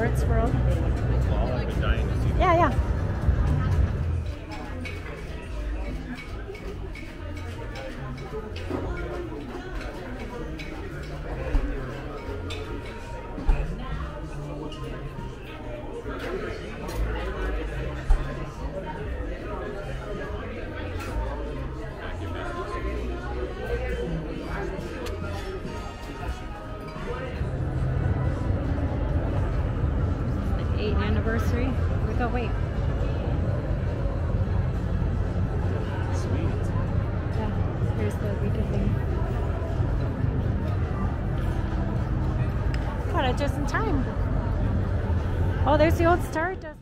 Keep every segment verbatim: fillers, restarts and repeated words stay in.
Arts World. Well, I've been dying to see Yeah, yeah. eighth anniversary. Here we go, wait. Sweet. Yeah, here's the Ouija thing. Got it just in time. Oh, there's the old Stardust.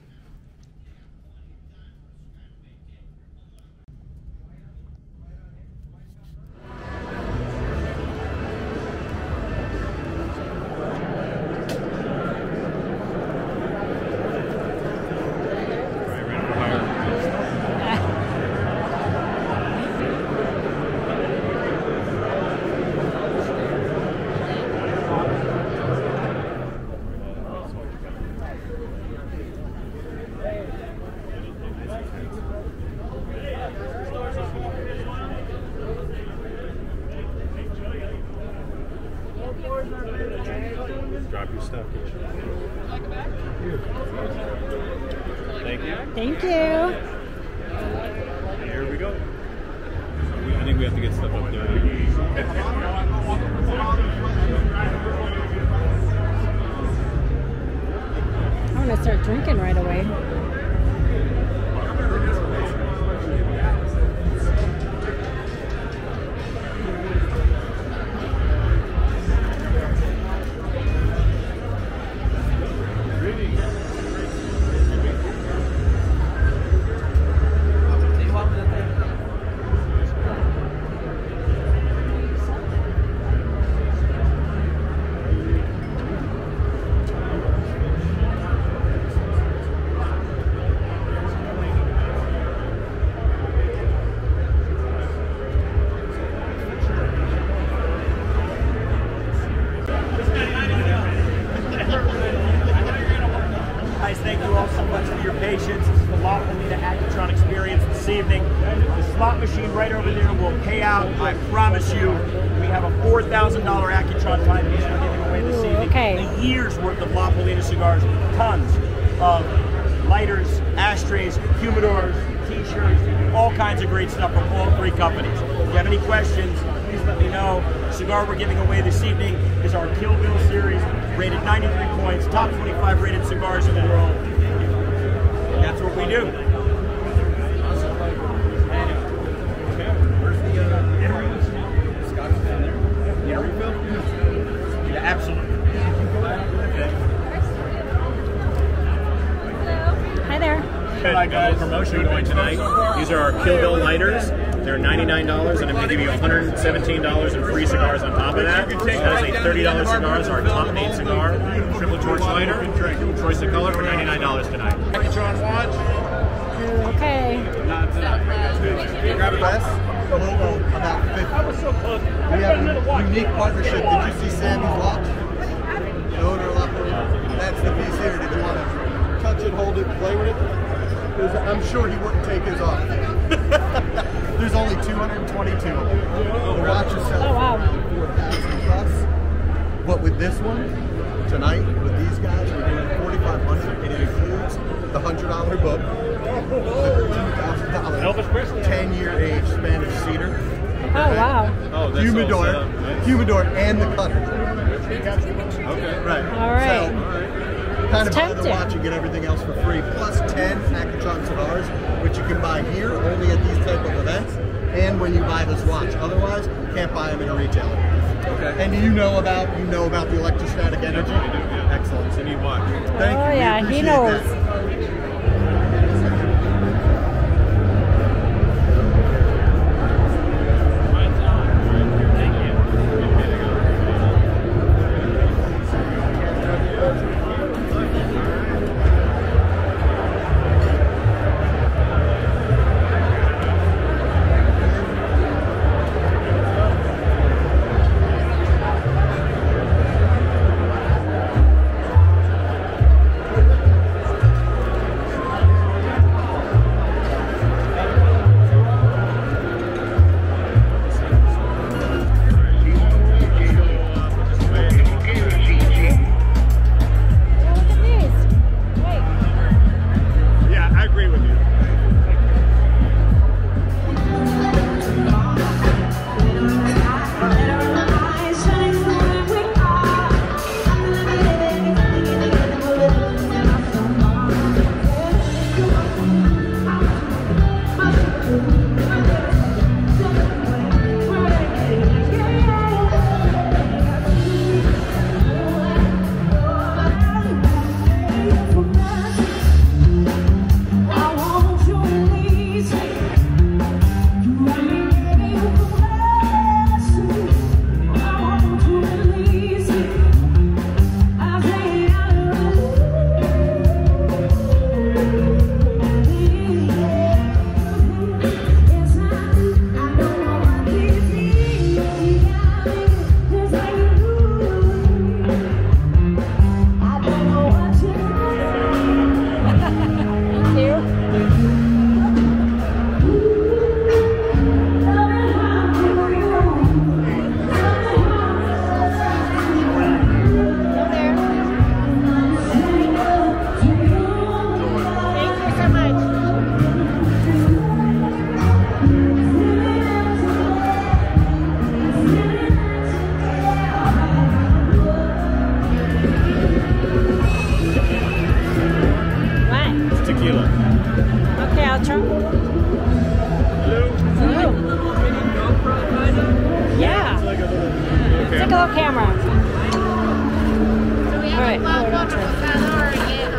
Drop your stuff. Thank you. Thank you. Here we go. We, I think we have to get stuff up there. I'm gonna start drinking right away. Guys, thank you all so much for your patience. This is the La Polina Accutron experience this evening. The slot machine right over there will pay out, I promise you. We have a four thousand dollar Accutron timepiece we're giving away this Ooh, evening. okay. A year's worth of La Polina cigars, tons of lighters, ashtrays, humidors, t-shirts, all kinds of great stuff from all three companies. If you have any questions, please let me know. The cigar we're giving away this evening is our Kill Bill series, rated ninety-three points, top twenty-five rated cigars in the world. And that's what we do. Yeah, absolutely. Hi there. Hi guys. Promotion going tonight. These are our Kill Bill lighters. They're ninety-nine dollars, and I'm going to give you one hundred seventeen dollars in free cigars on top of that. That is a thirty dollar cigar. It's our top eight cigar, triple torch lighter, choice of color for ninety-nine dollars tonight. Accutron watch. Okay. Grab a glass. The logo about fifty. We have a unique partnership. Did you see Sammy's watch? The owner of La Polina. That's the piece here. Did you want to touch it, hold it, play with it? Because I'm sure he wouldn't take his off. There's only two hundred twenty-two of them. The watch is selling Oh, wow. for four thousand plus. But with this one, tonight, with these guys, we're doing forty-five hundred, and it includes the one hundred dollar book, the two thousand dollar ten year age Spanish cedar. Oh, wow. Oh, that's Humidor, all set up. Nice. humidor, and the cutter. Okay. Right. All right. So, kind of It's buy the tempting. watch and get everything else for free, plus ten Accutron cigars, which you can buy here only at these type of events, and when you buy this watch. Otherwise, you can't buy them in a retailer. Okay. And you know about you know about the electrostatic energy. I do, yeah. Excellent. It's a neat watch. Thank Oh, you. We yeah, he appreciate knows. that. Take a little camera. Do we All have right. a black water feather or a yellow?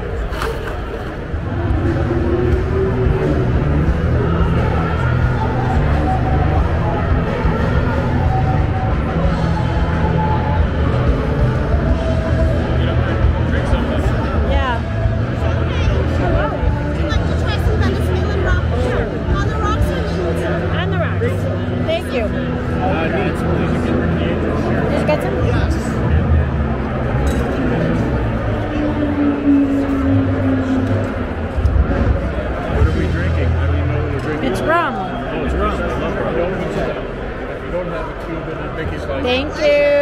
Yeah. Would you like to try some Venezuelan rock? Sure. On the rocks or neat? On the rocks. Thank you. Uh, needs, please. Did you get some? Yes. What are we drinking? I don't even know what we're drinking. It's rum. Oh, it's rum. I love rum. If you don't have a Cuban, then Mickey's like. Thank you.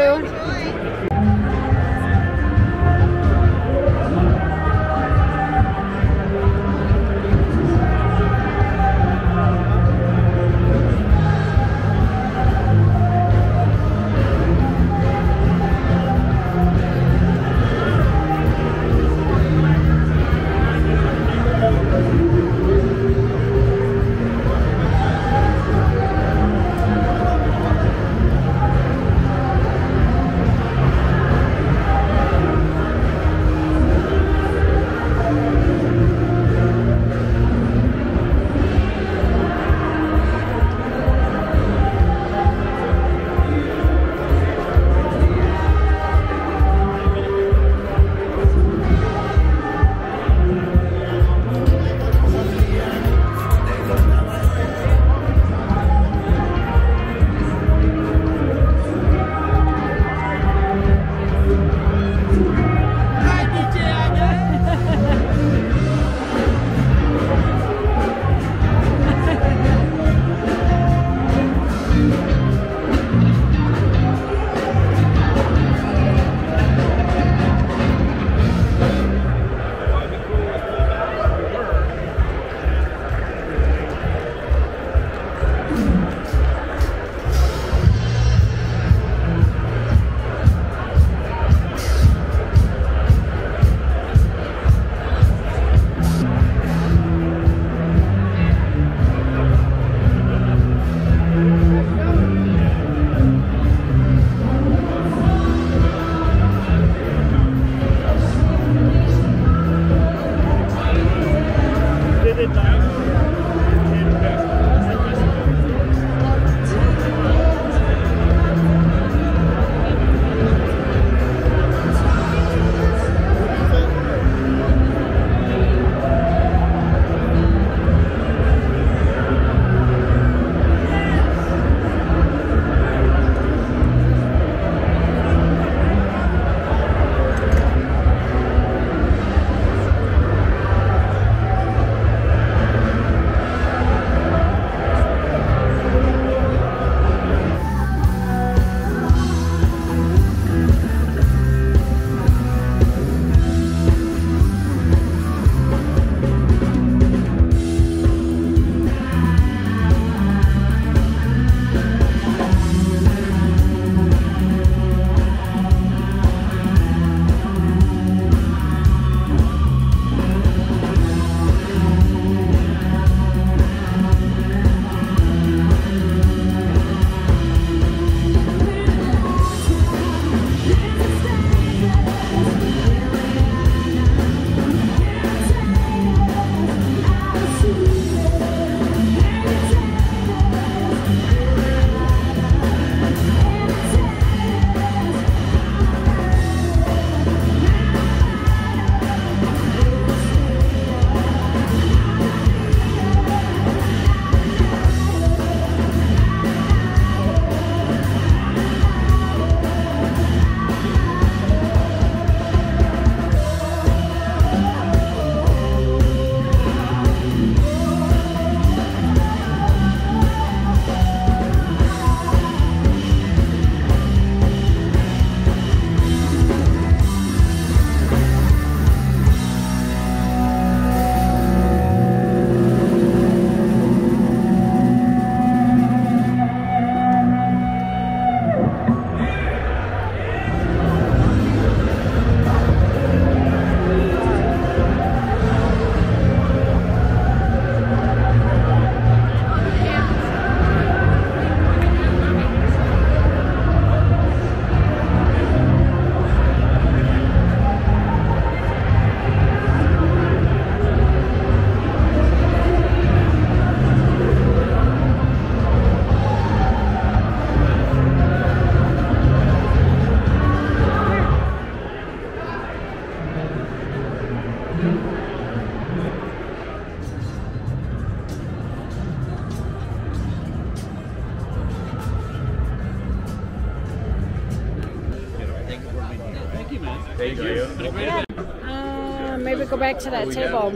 Thank you. Yeah. Uh, maybe go back to that table.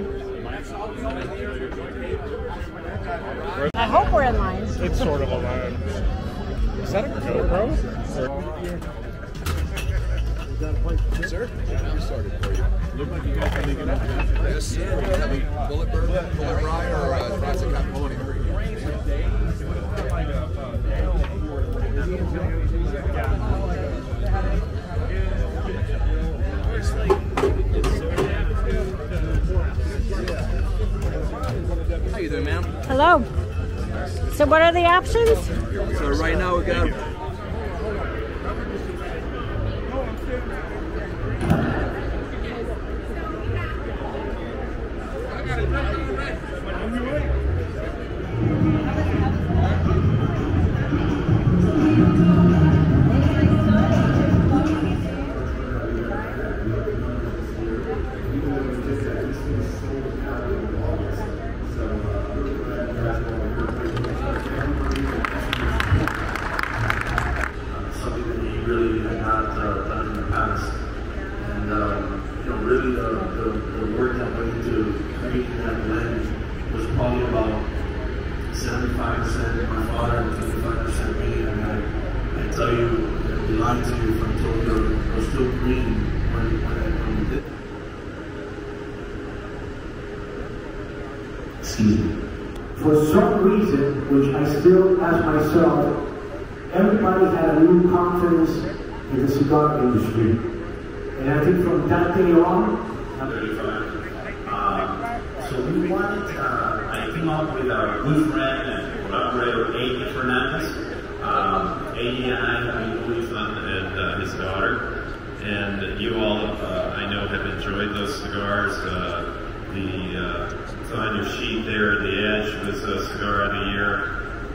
I hope we're in line. It's sort of a line. Is that a GoPro? Sir, I'm sorry for you. Look like you guys are leaving up. Yes, sir. We have a bullet burger, bullet rye, or uh, classic pepperoni. How you doing, ma'am? Hello. So what are the options? So right now we got for some reason, which I still ask myself, everybody had a new confidence in the cigar industry. And I think from that day on, I'm thirty-five. Uh, so we wanted, uh, I came up with our good friend and collaborator, Eddie Fernandez. Um, Eddie and I have been doing fun, and uh, his daughter. And you all, uh, I know, have enjoyed those cigars. Uh, the uh, it's on your sheet there, the Edge was a cigar of the year.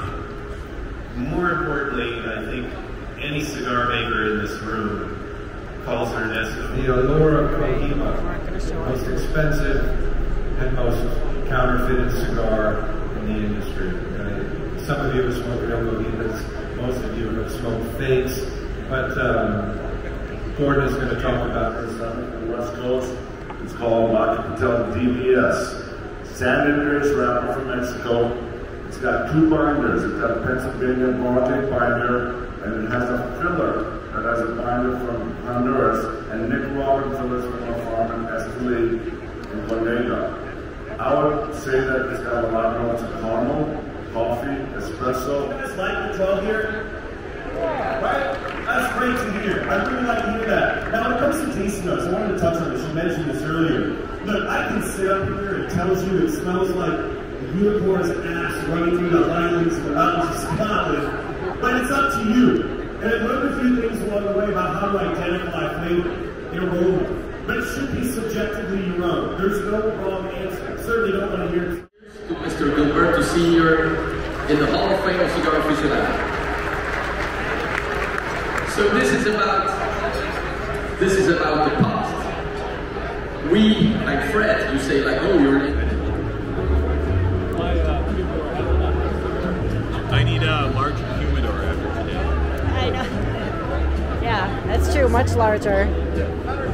Um, more importantly, I think any cigar maker in this room calls her an Escamilla. The Olora Cohiba, most expensive and most counterfeited cigar in the industry. Uh, some of you have smoked real Cohibas, most of you have smoked fakes, but um, Gordon is going to talk about this on the West Coast. It's called Lucky Patel D B S. San Andreas wrapper from Mexico. It's got two binders. It's got a Pennsylvania Baltic binder, and it has a filler that has a binder from Honduras, and Nicaraguan fillers from a farm in Esteli in Bodega. I would say that it's got a lot of notes of caramel, coffee, espresso. You guys like the twelve here? Right? That's great to hear. I really like to hear that. Now, when it comes to tasting notes, I wanted to touch on this. You mentioned this earlier. Look, I can sit up here and tell you it smells like a unicorn's ass running through the highlands and the mountains of Scotland, but it's up to you. And I learned a few things along the way about how to identify flavor and aroma, but it should be subjectively your own. There's no wrong answer. I certainly don't want to hear to Mister Gilberto Senior in the Hall of Fame of Cigar Aficionado. So this is about, this is about the past. We, like Fred, you say like, oh, you're an I need a larger humidor after today. I know. Yeah, that's true, much larger.